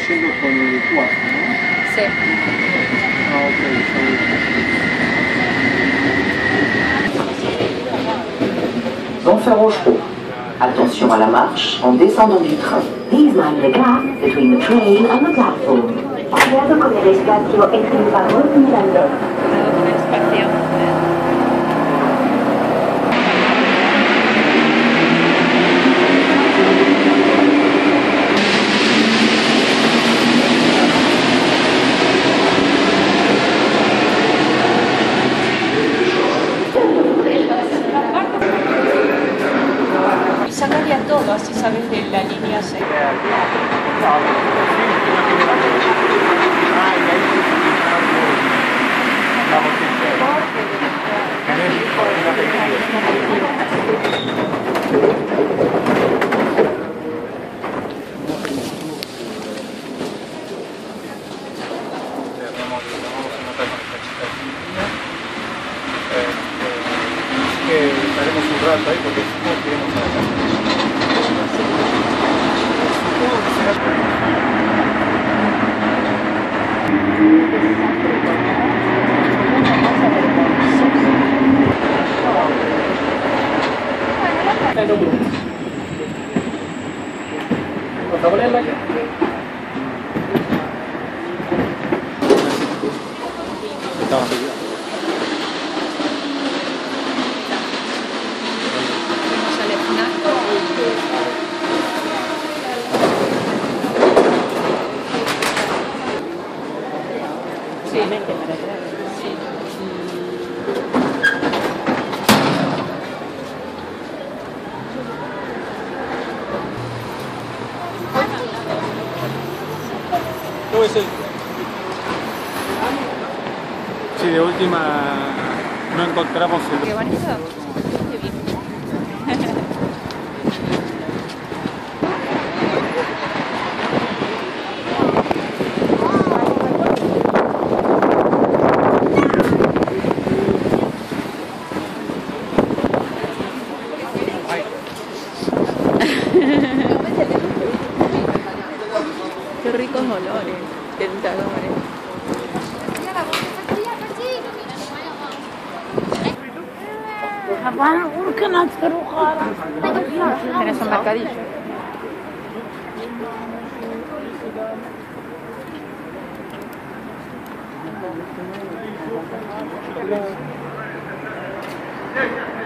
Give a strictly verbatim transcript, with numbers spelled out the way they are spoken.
yendo por el cuatro, ¿no? Sí. Ah, ok, Bon fer rouge haut. Attention à la marche en descendant du train. Please mind the gap between the train and the platform. Cuidado con el espacio entre el vagón y el andén. Cuidado con el espacio. Sacaría todo, así sabes de la línea C. Estaremos un rato ahí porque supongo que vamos a ¿Vamos a ponerla aquí? Estamos aquí. Sí, vente para atrás. Sí. ¿Cómo es el? Sí, de última no encontramos el... Qué bonito. Qué bien. Qué ricos olores, tentadores. Tenés un mercadillo. Yeah.